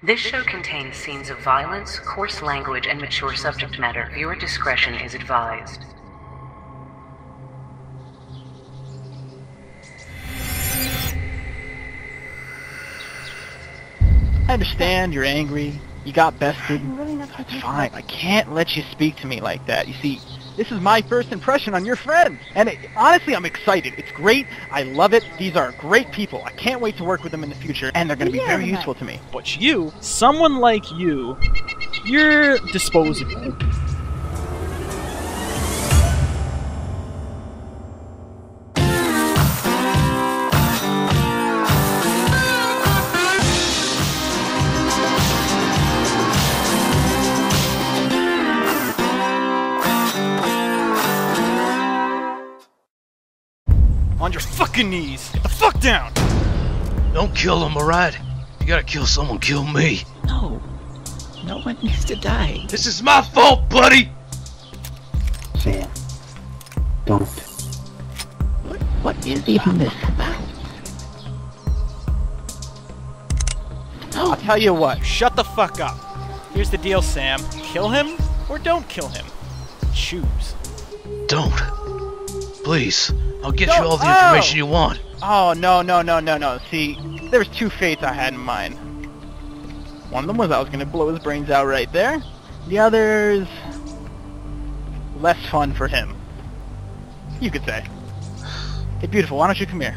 This show contains scenes of violence, coarse language, and mature subject matter. Viewer discretion is advised. I understand you're angry. You got bested. That's fine. I can't let you speak to me like that. You see, this is my first impression on your friend. And honestly, I'm excited. It's great. I love it. These are great people. I can't wait to work with them in the future. And they're going to be very useful to me. But you, someone like you, you're disposable. On your fucking knees! Get the fuck down! Don't kill him, alright? You gotta kill someone, kill me. No. No one needs to die. This is my fault, buddy! Sam, don't. What is even this about? No. I'll tell you what, shut the fuck up. Here's the deal, Sam. Kill him, or don't kill him. Choose. Don't. Please. I'll get you all the information you want. Oh, no. See, there was two fates I had in mind. One of them was I was going to blow his brains out right there. The other's less fun for him. You could say. Hey, beautiful, why don't you come here?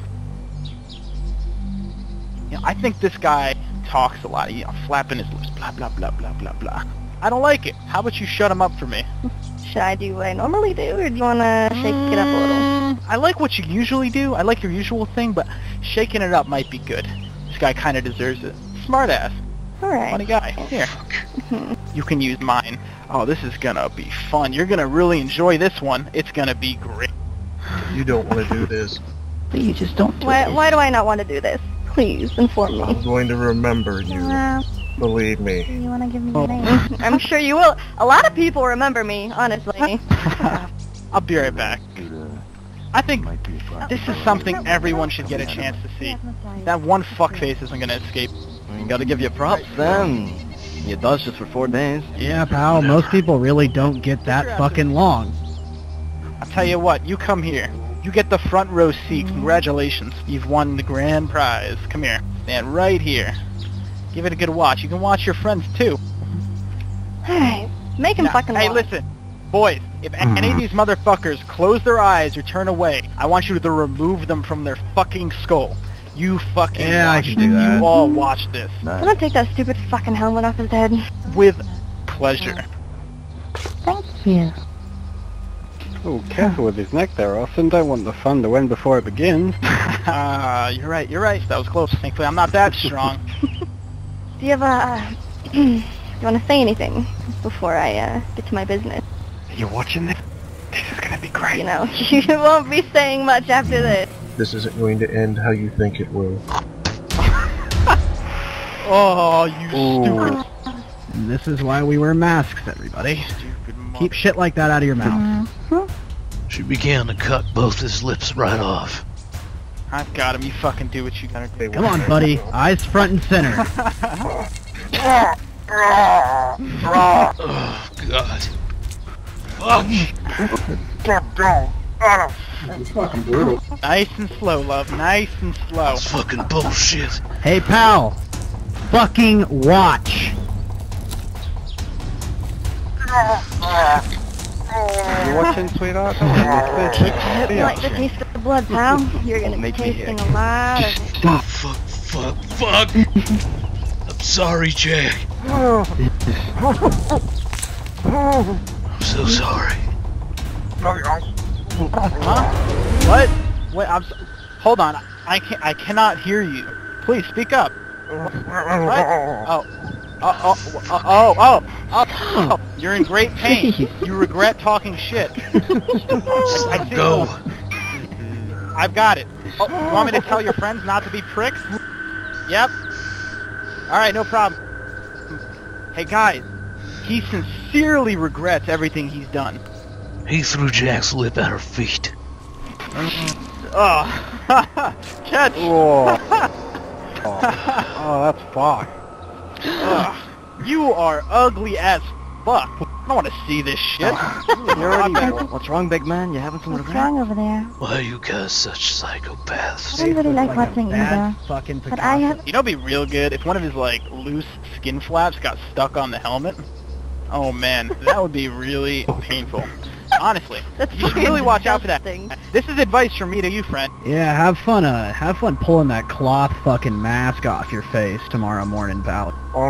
You know, I think this guy talks a lot. Flapping his lips, blah, blah, blah, blah, blah, blah. I don't like it. How about you shut him up for me? Should I do what I normally do, or do you want to shake it up a little? I like what you usually do. I like your usual thing, but shaking it up might be good. This guy kind of deserves it. Smart ass. Alright. Funny guy. Here. You can use mine. Oh, this is gonna be fun. You're gonna really enjoy this one. It's gonna be great. You don't want to do this. Please, just don't do Why do I not want to do this? Please, inform me. I'm going to remember you. Believe me. You want to give me your name? I'm sure you will. A lot of people remember me, honestly. I'll be right back. I think this is something everyone should get a chance to see. That one fuckface isn't gonna escape. Gotta give you props, then. You dodged just for 4 days. Yeah, pal, most people really don't get that fucking long. I'll tell you what, you come here. You get the front row seat. Congratulations. You've won the grand prize. Come here. Stand right here. Give it a good watch. You can watch your friends, too. Alright, make him fucking Hey, watch. listen. Boys, if any of these motherfuckers close their eyes or turn away, I want you to remove them from their fucking skull. You fucking I watch can this. do that. You all watch this. I'm gonna take that stupid fucking helmet off his head. With pleasure. Thank you. Oh, careful with his neck there, Austin. Don't want the fun to end before it begins. You're right. That was close. Thankfully, I'm not that strong. Do you have do you want to say anything before I get to my business? You're watching this? This is gonna be great. You know, you won't be saying much after this. This isn't going to end how you think it will. Oh, you stupid. And this is why we wear masks, everybody. Keep shit like that out of your mouth. She began to cut both his lips right off. I've got him. You fucking do what you gotta do. Come on, buddy. Eyes front and center. Oh, God. Fuck! It's fucking brutal. Nice and slow, love. Nice and slow. That's fucking bullshit. Hey, pal. Fucking watch. You watching, sweetheart? You like the taste of the blood, pal? You're gonna be tasting a lot of it. Fuck. I'm sorry, Jack. I'm so sorry. Huh? What? Wait, hold on. I cannot hear you. Please speak up. What? Oh. You're in great pain. You regret talking shit. I see. Go. I've got it. Oh, you want me to tell your friends not to be pricks? Yep. Alright, no problem. Hey guys, he sincerely regrets everything he's done. He threw Jack's lip at her feet. Oh, catch! Oh, that's fucked. Ugh, you are ugly as fuck. I don't want to see this shit. What's wrong, big man? You having some What's wrong over there? Why are you guys such psychopaths? I don't really like watching either. Fucking But I have... You know, it'd be real good if one of his like loose skin flaps got stuck on the helmet. Oh man, that would be really painful. Honestly, you should really watch out for that. This is advice from me to you, friend. Yeah, have fun pulling that cloth fucking mask off your face tomorrow morning, pal.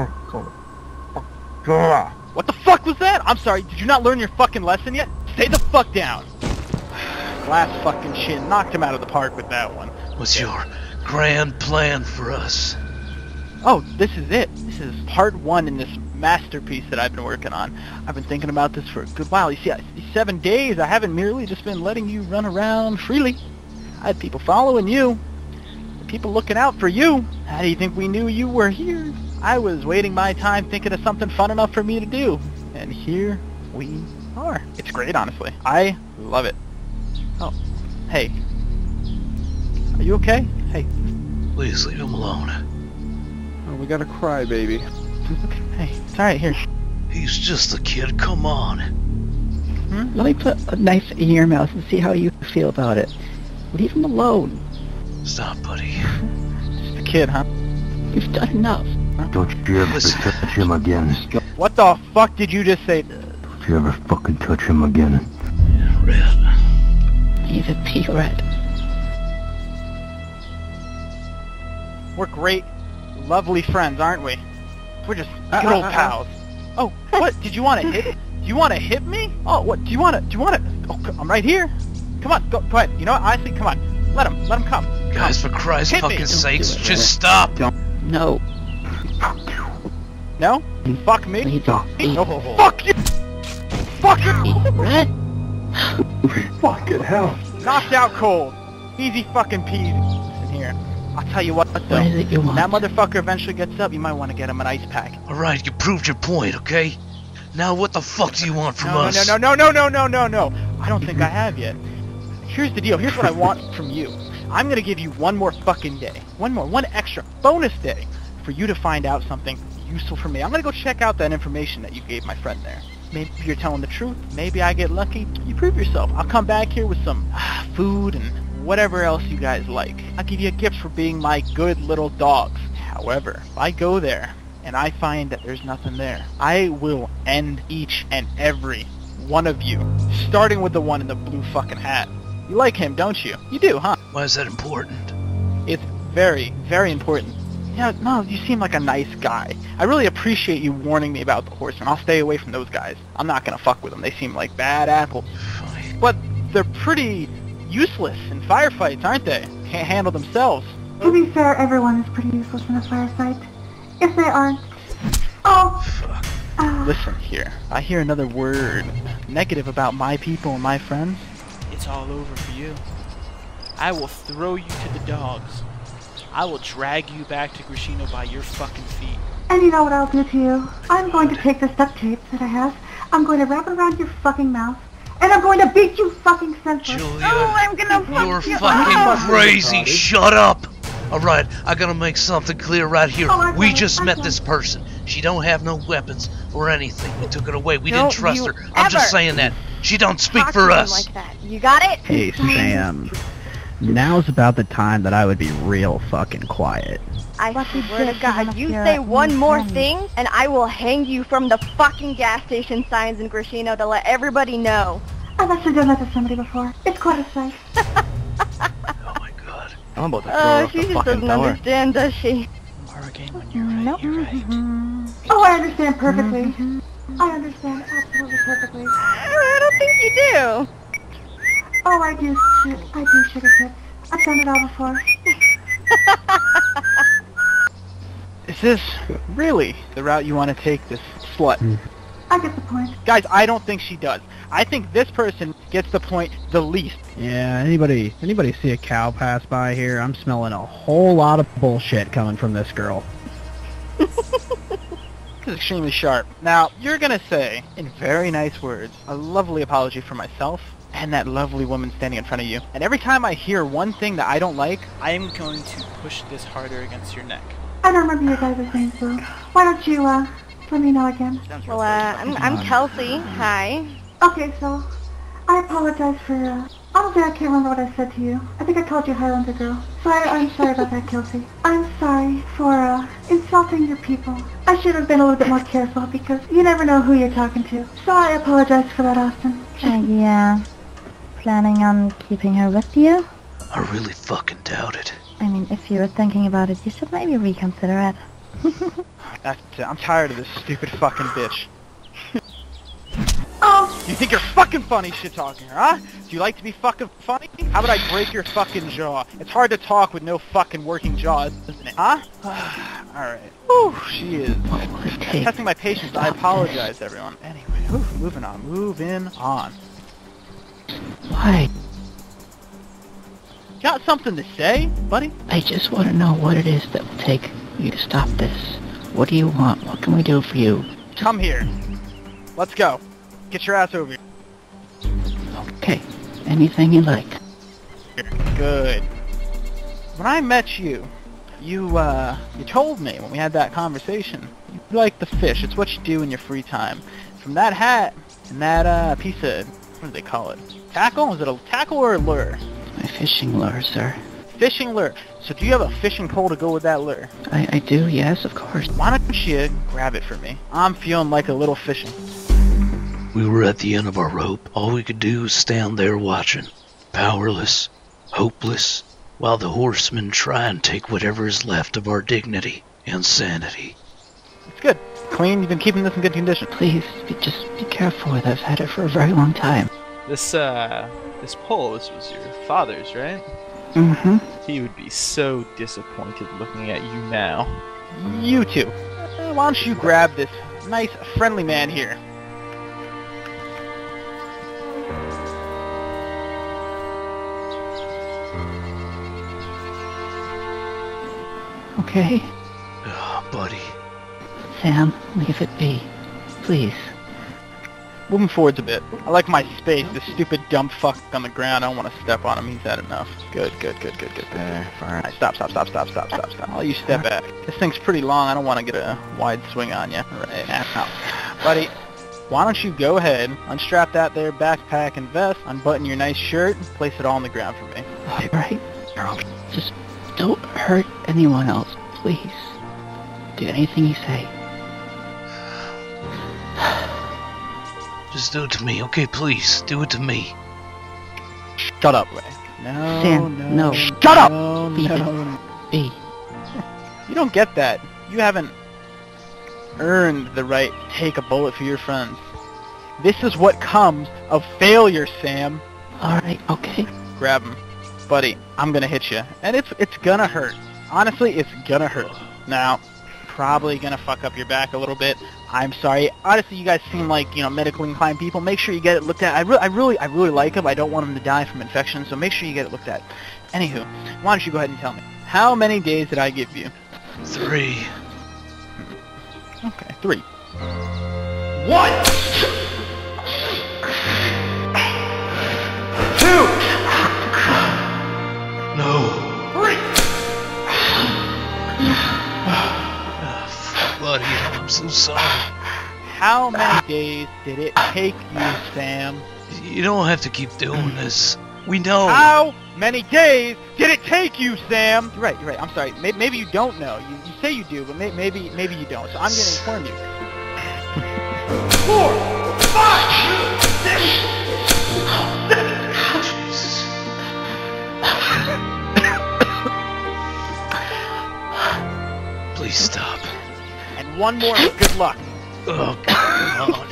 What the fuck was that? I'm sorry, did you not learn your fucking lesson yet? Stay the fuck down. Last fucking shit, knocked him out of the park with that one. What's your grand plan for us? Oh, this is it. This is part 1 in this masterpiece that I've been working on. I've been thinking about this for a good while. You see, these 7 days, I haven't merely just been letting you run around freely. I had people following you. People looking out for you. How do you think we knew you were here? I was waiting my time thinking of something fun enough for me to do. And here we are. It's great, honestly. I love it. Oh, hey. Are you okay? Hey. Please leave him alone. Oh, we got a crybaby. Hey, it's alright, here. He's just a kid, come on. Let me put a knife in your mouth and see how you feel about it. Leave him alone. Stop, buddy. Just a kid, huh? You've done enough. Don't you ever touch him again. What the fuck did you just say? Don't you ever fucking touch him again. Red. He's a pea red. We're great, lovely friends, aren't we? We're just good old pals. Oh, what? Did you want to hit? Do you want to hit me? Oh, what? Do you want to? Oh, I'm right here. Come on, go ahead. You know what? Honestly, come on. Let him come. Guys, for Christ's Hit me. fucking sakes, do it, just Red. stop. No. No? Fuck me? Please don't. No. Fuck you! Fuck you! Red? Fucking hell. Knocked out cold. Easy fucking peasy. Listen here. I'll tell you what, though. What is it you When that want? motherfucker eventually gets up, you might want to get him an ice pack. Alright, you proved your point, okay? Now what the fuck do you want from us? No. I don't think I have yet. Here's the deal. Here's what I want from you. I'm gonna give you one more fucking day. One extra bonus day for you to find out something useful for me. I'm gonna go check out that information that you gave my friend there. Maybe you're telling the truth. Maybe I get lucky. You prove yourself. I'll come back here with some food and whatever else you guys like. I'll give you a gift for being my good little dogs. However, if I go there and I find that there's nothing there, I will end each and every one of you, starting with the one in the blue fucking hat. You like him, don't you? You do, huh? Why is that important? It's very, very important. Yeah, no, you seem like a nice guy. I really appreciate you warning me about the Horsemen. I'll stay away from those guys. I'm not gonna fuck with them. They seem like bad apples. Fine. But they're pretty useless in firefights, aren't they? Can't handle themselves. To be fair, everyone is pretty useless in a firefight. If they aren't... Oh! Fuck. Listen here. I hear another word negative about my people and my friends. It's all over for you. I will throw you to the dogs. I will drag you back to Grishino by your fucking feet. And you know what I'll do to you? I'm going to take the duct tape that I have, I'm going to wrap it around your fucking mouth, and I'm going to beat you fucking senseless. Julia, Oh, I'm gonna you're fuck you fucking up. crazy. Shut up. Alright, I gotta make something clear right here. Oh, We just met this person. She don't have no weapons or anything. We took it away. We Don't didn't trust you her. I'm just ever saying that. She don't speak Talk for to him us. like that. You got it? Hey, Sam. Now's about the time that I would be real fucking quiet. I Lucky swear to bitch, God, I'm you here say at one more 1:20. thing, and I will hang you from the fucking gas station signs in Grishino to let everybody know. I've actually done that to somebody before. It's quite a sight. Oh my god. I'm about to throw her off She the just fucking doesn't tower. understand, does she? More again when you're right. Nope. You're right. Oh, I understand perfectly. I understand absolutely perfectly. I don't think you do. Oh, I do sugar tips. I've done it all before. Is this really the route you want to take, this slut? I get the point. Guys, I don't think she does. I think this person gets the point the least. Yeah, anybody see a cow pass by here? I'm smelling a whole lot of bullshit coming from this girl. This is extremely sharp. Now, you're gonna say, in very nice words, a lovely apology for myself and that lovely woman standing in front of you. And every time I hear one thing that I don't like, I am going to push this harder against your neck. I don't remember your guys' names, so why don't you, let me know again? Well, I'm Kelsey. Hi. Okay, so, I apologize for, honestly, I can't remember what I said to you. I think I called you Highlander Girl. So I'm sorry about that, Kelsey. I'm sorry for, insulting your people. I should have been a little bit more careful because you never know who you're talking to. So I apologize for that, Austin. Yeah. Planning on keeping her with you? I really fucking doubt it. I mean, if you were thinking about it, you should maybe reconsider it. That's it. I'm tired of this stupid fucking bitch. Oh! You think you're fucking funny shit-talking her, huh? Do you like to be fucking funny? How about I break your fucking jaw? It's hard to talk with no fucking working jaw, isn't it, huh? Alright. Whew, she is. Testing my patience. I apologize, everyone. Anyway, moving on. Why? Got something to say, buddy? I just want to know what it is that will take you to stop this. What do you want? What can we do for you? Come here. Let's go. Get your ass over here. Okay. Anything you like. Good. When I met you, you told me when we had that conversation, you like the fish. It's what you do in your free time. From that hat and that piece of, what do they call it? Tackle? Is it a tackle or a lure? My fishing lure, sir. Fishing lure. So do you have a fishing pole to go with that lure? I do, yes, of course. Why don't you grab it for me? I'm feeling like a little fishing. We were at the end of our rope. All we could do was stand there watching. Powerless. Hopeless. While the horsemen try and take whatever is left of our dignity and sanity. It's good. Clean. You've been keeping this in good condition. Please, just be careful with it. I've had it for a very long time. This pole, this was your father's, right? Mm-hmm. He would be so disappointed looking at you now. You two. Why don't you grab this nice, friendly man here? Okay. Oh, buddy. Sam, leave it be. Please. Moving forwards a bit. I like my space. This stupid dumb fuck on the ground. I don't want to step on him. He's had enough. Good. There, fine. Alright, stop. I'll you step back. This thing's pretty long. I don't want to get a wide swing on you. Alright, now. Buddy, why don't you go ahead, unstrap that there backpack and vest, unbutton your nice shirt, and place it all on the ground for me. Alright, Charles. Just don't hurt anyone else, please. Do anything you say. Just do it to me, okay? Please, do it to me. Shut up, Ray. No, Sam, no. Shut up! Leave No. it be. You don't get that. You haven't earned the right to take a bullet for your friends. This is what comes of failure, Sam. Alright, okay. Grab him. Buddy, I'm gonna hit you. And it's gonna hurt. Honestly, it's gonna hurt. Now, probably gonna fuck up your back a little bit. I'm sorry. Honestly, you guys seem like, medically inclined people. Make sure you get it looked at. I really like him. I don't want him to die from infection, so make sure you get it looked at. Anywho, why don't you go ahead and tell me. How many days did I give you? 3. Okay, 3. 1! No. 3! Buddy, I'm so sorry. How many days did it take you, Sam? You don't have to keep doing this. We know. How many days did it take you, Sam? You're right. I'm sorry. Maybe you don't know. You say you do, but maybe you don't. So I'm going to inform you. 4, 5, 6, 7. Jesus. Please stop. And one more. Good luck. Oh, God.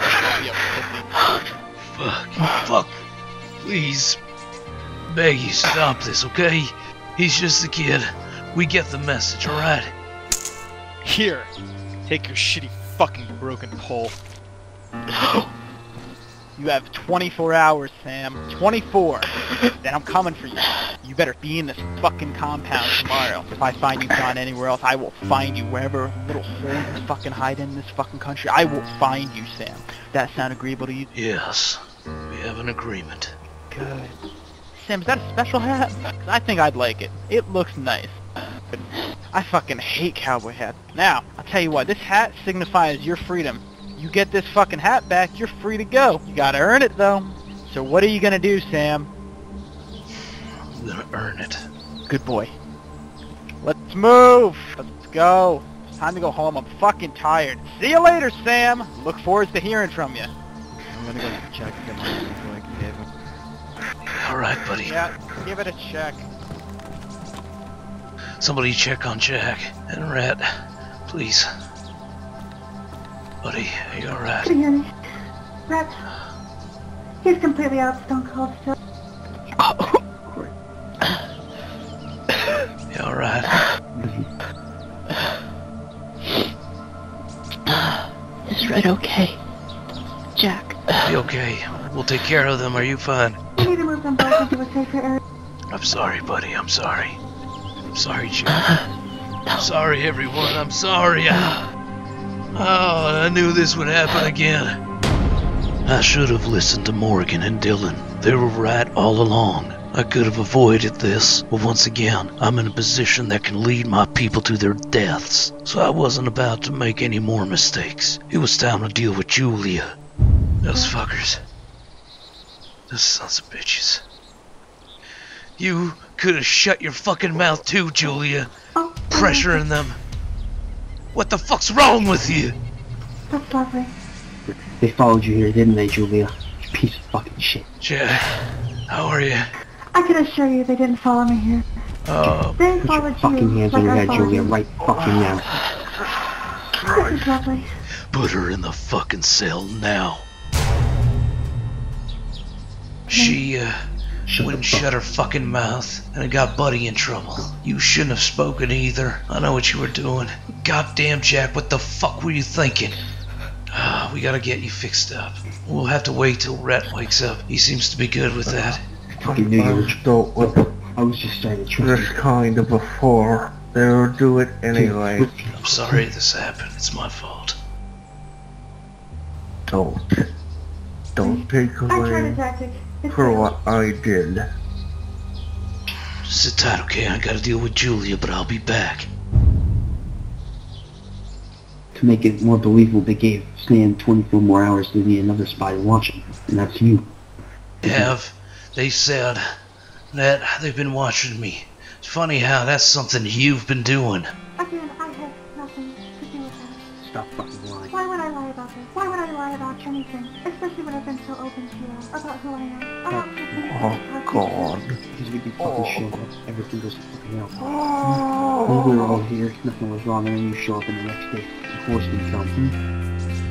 Fuck. Please. Beg you, stop this, okay? He's just a kid. We get the message, alright? Here, take your shitty fucking broken pole. You have 24 hours, Sam. 24. Then I'm coming for you. You better be in this fucking compound tomorrow. If I find you gone anywhere else, I will find you wherever little hole you fucking hide in this fucking country. I will find you, Sam. That sound agreeable to you? Yes. We have an agreement. Good. Sam, is that a special hat? 'Cause I think I'd like it. It looks nice. I fucking hate cowboy hats. Now, I'll tell you what, this hat signifies your freedom. You get this fucking hat back, you're free to go. You gotta earn it, though. So what are you gonna do, Sam? I'm gonna earn it. Good boy. Let's move! Let's go. It's time to go home. I'm fucking tired. See you later, Sam! Look forward to hearing from you. I'm gonna go check and get my money so I can give him. Alright, buddy. Yeah, give it a check. Somebody check on Jack and Rat, please. Buddy, are you alright? Can you hear me? Rat, he's completely out, stone cold still. You alright? Is Red okay? Jack. Be okay. We'll take care of them. Are you fine? We need to move them both into a safer area. I'm sorry, buddy. I'm sorry. I'm sorry, Jack. I'm sorry, everyone. I'm sorry. Oh, I knew this would happen again. I should have listened to Morgan and Dylan. They were right all along. I could have avoided this, but once again, I'm in a position that can lead my people to their deaths. So I wasn't about to make any more mistakes. It was time to deal with Julia. Those fuckers. Those sons of bitches. You could have shut your fucking mouth too, Julia. Pressuring them. What the fuck's wrong with you? That's lovely. They followed you here, didn't they, Julia? You piece of fucking shit. Jack, how are you? I can assure you they didn't follow me here. Oh. They followed you. Fucking hands on your head, Julia, right fucking now. This is lovely. Put her in the fucking cell now. She, wouldn't shut her fucking mouth, and it got Buddy in trouble. You shouldn't have spoken either. I know what you were doing. Goddamn, Jack, what the fuck were you thinking? We gotta get you fixed up. We'll have to wait till Rhett wakes up. He seems to be good with that. Fucking knew you were. I was just trying to trust This kind of before. They'll do it anyway. I'm sorry this happened. It's my fault. Don't take I tried a away tactic. It's for failed. what I did. Sit tight, okay? I gotta deal with Julia, but I'll be back. to make it more believable. They gave Stan 24 more hours to need another spy to watch him, and that's you. They said that they've been watching me. It's funny how that's something you've been doing. Again, I have nothing to do with that. Stop fucking lying. Why would I lie about this? Why would I lie about anything? Especially when I've been so open to you about who I am. I don't think Oh, God. Because we can fucking show up, everything goes fucking out. When we were all here, nothing was wrong, and then you show up and the next day, the Horsemen come.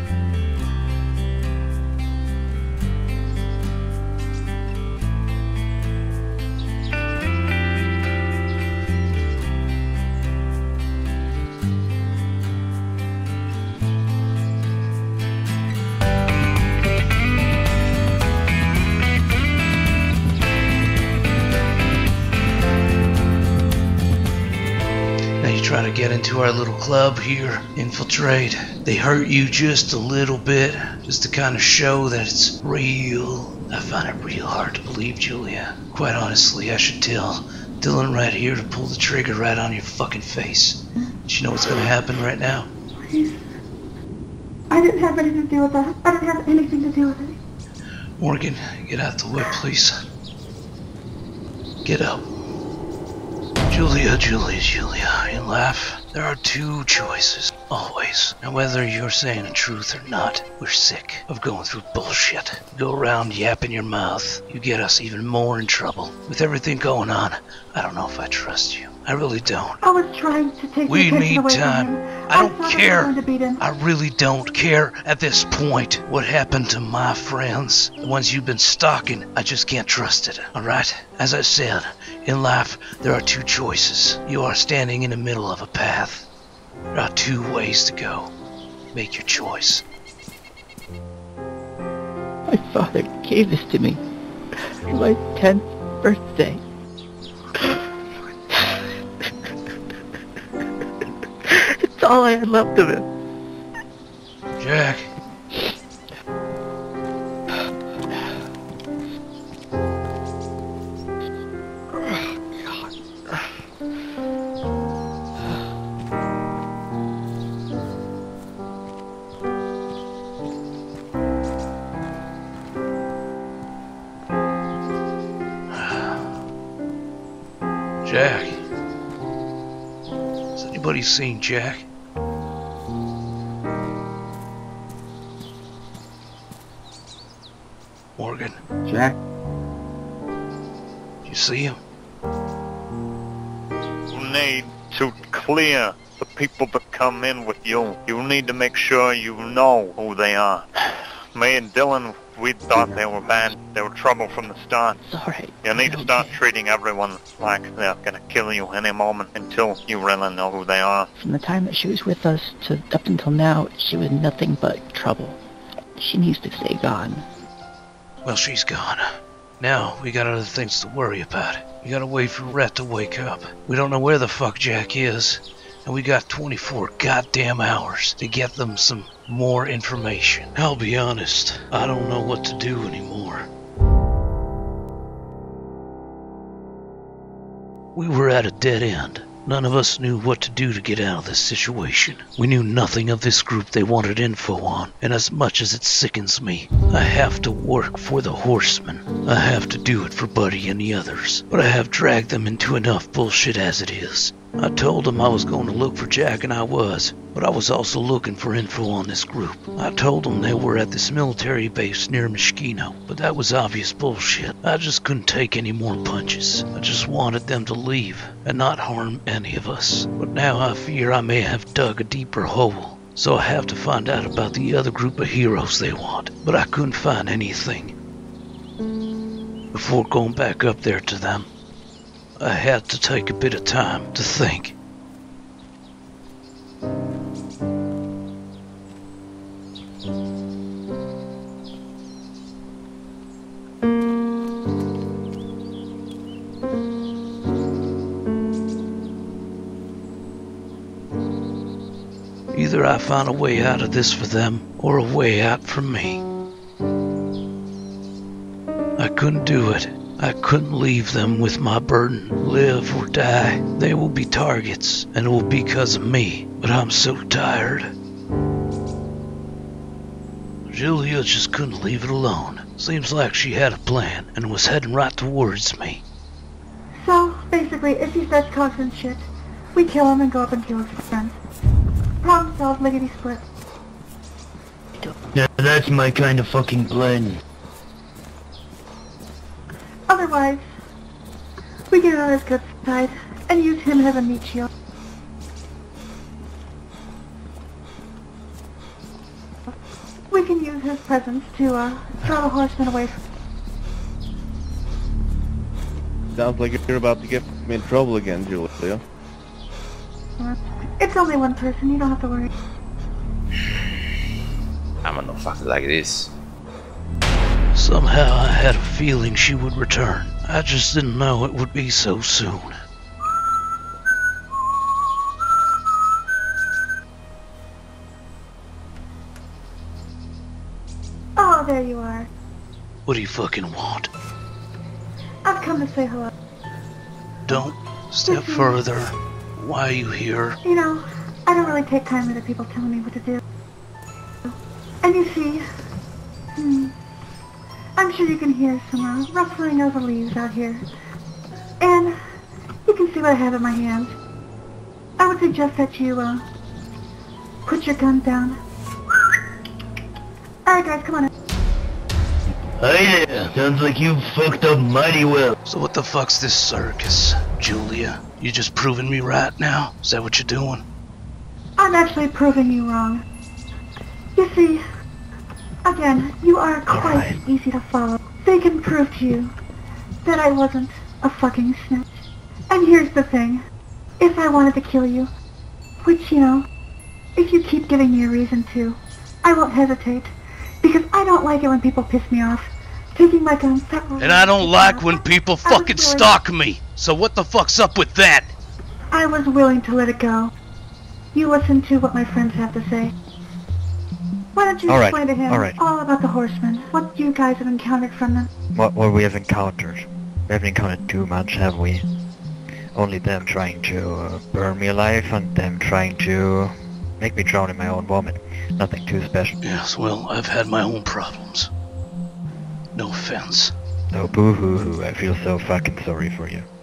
Try to get into our little club here, infiltrate. They hurt you just a little bit, just to kind of show that it's real. I find it real hard to believe, Julia. Quite honestly, I should tell Dylan right here to pull the trigger right on your fucking face. Do you know what's gonna happen right now? Please. I didn't have anything to do with that. I didn't have anything to do with it. Morgan, get out the way, please. Get up. Julia, in life, there are two choices, always. And whether you're saying the truth or not, we're sick of going through bullshit. You go around yapping your mouth, you get us even more in trouble. With everything going on, I don't know if I trust you. I really don't. I was trying to take We the attention need away time. from him. I don't thought care. I was going to beat him. I really don't care at this point what happened to my friends, the ones you've been stalking. I just can't trust it, alright? As I said, in life, there are two choices. You are standing in the middle of a path. There are two ways to go. Make your choice. My father gave this to me for my 10th birthday. It's all I had left of him. Jack. Jack? Has anybody seen Jack? Morgan? Jack? You see him? You need to clear the people that come in with you. You need to make sure you know who they are. Me and Dylan, we thought they were bad. They were trouble from the start. It's alright. You need to start treating everyone like they're gonna kill you any moment until you really know who they are. From the time that she was with us to up until now, she was nothing but trouble. She needs to stay gone. Well, she's gone. Now, we got other things to worry about. We gotta wait for Rhett to wake up. We don't know where the fuck Jack is, and we got 24 goddamn hours to get them some more information. I'll be honest, I don't know what to do anymore. We were at a dead end. None of us knew what to do to get out of this situation. We knew nothing of this group they wanted info on, and as much as it sickens me, I have to work for the Horsemen. I have to do it for Buddy and the others, but I have dragged them into enough bullshit as it is. I told them I was going to look for Jack, and I was, but I was also looking for info on this group. I told them they were at this military base near Moschino, but that was obvious bullshit. I just couldn't take any more punches. I just wanted them to leave and not harm any of us. But now I fear I may have dug a deeper hole, so I have to find out about the other group of heroes they want. But I couldn't find anything. Before going back up there to them, I had to take a bit of time to think. Either I found a way out of this for them, or a way out for me. I couldn't do it. I couldn't leave them with my burden. Live or die, they will be targets, and it will be because of me. But I'm so tired. Julia just couldn't leave it alone. Seems like she had a plan, and was heading right towards me. So, basically, if he starts causing shit, we kill him and go up and kill his friends. Problem solved, lickety split. Yeah, that's my kind of fucking plan. Otherwise, we get on his good side and use him as a meat shield. We can use his presence to draw the Horsemen away from... Sounds like you're about to get me in trouble again, Julia. It's only one person, you don't have to worry. I'm gonna fuck it like this. Somehow I had a feeling she would return. I just didn't know it would be so soon. Oh, there you are. What do you fucking want? I've come to say hello. Don't step further. Why are you here? You know, I don't really take kindly to people telling me what to do. And you see, I'm sure you can hear some rustling of the leaves out here. And you can see what I have in my hands. I would suggest that you, put your guns down. Alright guys, come on in. Hey there, sounds like you fucked up mighty well. So what the fuck's this circus, Julia? You just proving me right now? Is that what you're doing? I'm actually proving you wrong. You see, again, you are quite easy to follow. They can prove to you that I wasn't a fucking snitch. And here's the thing. If I wanted to kill you, which, you know, if you keep giving me a reason to, I won't hesitate. Because I don't like it when people piss me off. Taking my guns that way. And I don't like when people fucking stalk me. So what the fuck's up with that? I was willing to let it go. You listen to what my friends have to say. Why don't you explain to him all about the Horsemen? What you guys have encountered from them? What we have encountered? We haven't encountered too much, have we? Only them trying to burn me alive and them trying to make me drown in my own vomit. Nothing too special. Yes, well, I've had my own problems. No offense. No boo-hoo-hoo, I feel so fucking sorry for you.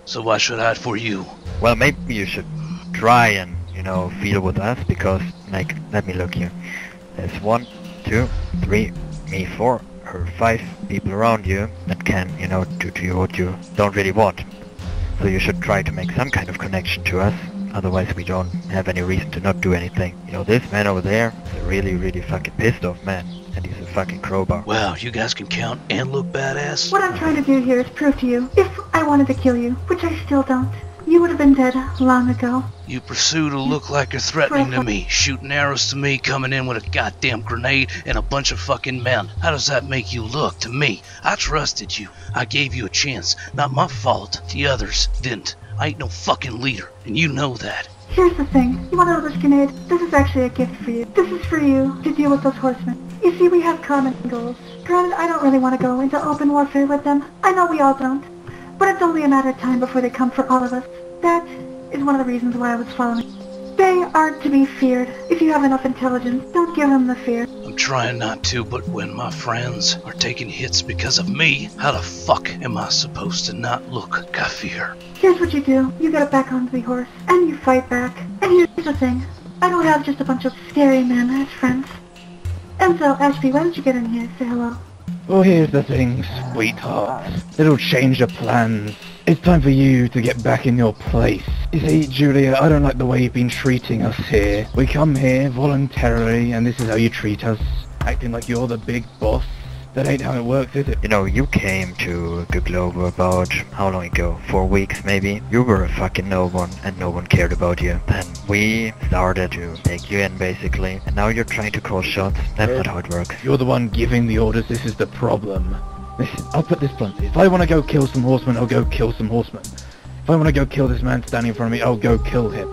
So why should I for you? Well, maybe you should try and, feel with us, because, like, let me look here. There's 1, 2, 3, me 4, or 5 people around you that can, do to you what you don't really want. So you should try to make some kind of connection to us, otherwise we don't have any reason to not do anything. This man over there is a really, really fucking pissed off man, and he's a fucking crowbar. Wow, you guys can count and look badass? What I'm trying to do here is prove to you, if I wanted to kill you, which I still don't, you would have been dead long ago. You pursue to look like you're threatening to me, shooting arrows to me, coming in with a goddamn grenade and a bunch of fucking men. How does that make you look to me? I trusted you. I gave you a chance. Not my fault. The others didn't. I ain't no fucking leader, and you know that. Here's the thing. You want to know this grenade? This is actually a gift for you. This is for you to deal with those horsemen. You see, we have common goals. Granted, I don't really want to go into open warfare with them. I know we all don't. But it's only a matter of time before they come for all of us. That is one of the reasons why I was following. They aren't to be feared. If you have enough intelligence, don't give them the fear. I'm trying not to, but when my friends are taking hits because of me, how the fuck am I supposed to not look kafir? Here's what you do. You get back onto the horse, and you fight back. And here's the thing. I don't have just a bunch of scary men as friends. And so, Ashby, why don't you get in here? Say hello. Well, here's the thing, sweetheart. It'll change the plans. It's time for you to get back in your place. You see, Julia, I don't like the way you've been treating us here. We come here voluntarily, and this is how you treat us. Acting like you're the big boss. That ain't how it works, is it? You came to Guglobo about, how long ago? 4 weeks, maybe? You were a fucking no one, and no one cared about you. Then we started to take you in, basically, and now you're trying to call shots. That's not how it works. You're the one giving the orders, this is the problem. Listen, I'll put this bluntly. If I want to go kill some horsemen, I'll go kill some horsemen. If I want to go kill this man standing in front of me, I'll go kill him.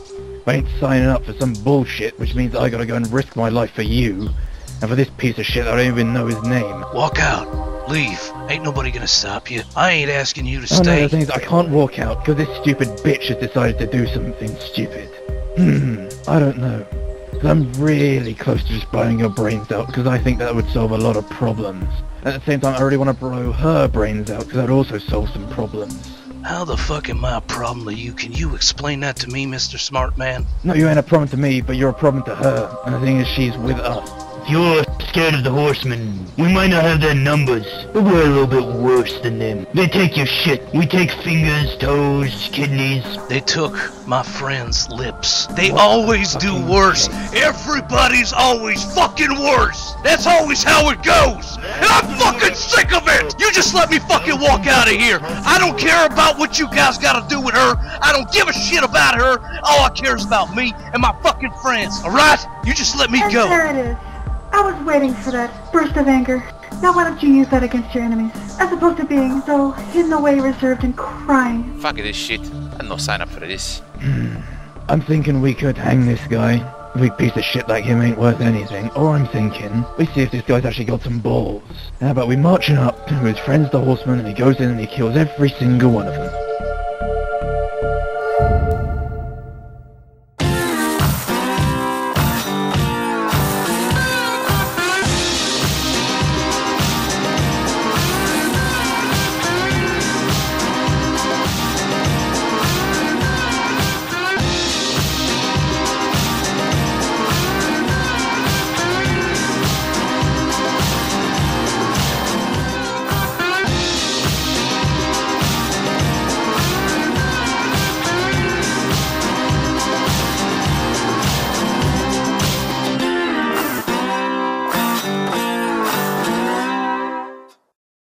I ain't signing up for some bullshit, which means I gotta go and risk my life for you. And for this piece of shit, I don't even know his name. Walk out. Leave. Ain't nobody gonna stop you. I ain't asking you to Oh, no, stay. the thing is, I can't walk out, because this stupid bitch has decided to do something stupid. I don't know. Because I'm really close to just blowing your brains out, because I think that would solve a lot of problems. At the same time, I really want to blow her brains out, because that would also solve some problems. How the fuck am I a problem to you? Can you explain that to me, Mr. Smart Man? No, you ain't a problem to me, but you're a problem to her. And the thing is, she's with us. You're scared of the horsemen. We might not have their numbers, but we're a little bit worse than them. They take your shit. We take fingers, toes, kidneys. They took my friend's lips. They always do worse. Everybody's always fucking worse. That's always how it goes. And I'm fucking sick of it. You just let me fucking walk out of here. I don't care about what you guys gotta do with her. I don't give a shit about her. All I care is about me and my fucking friends. Alright? You just let me go. And there it is. I was waiting for that burst of anger. Now why don't you use that against your enemies, as opposed to being so hidden away, reserved, and crying? Fuck this shit. I'm not sign up for this. I'm thinking we could hang this guy. A big piece of shit like him ain't worth anything. Or I'm thinking, we see if this guy's actually got some balls. How about we march him up to his friends the horsemen, and he goes in and he kills every single one of them.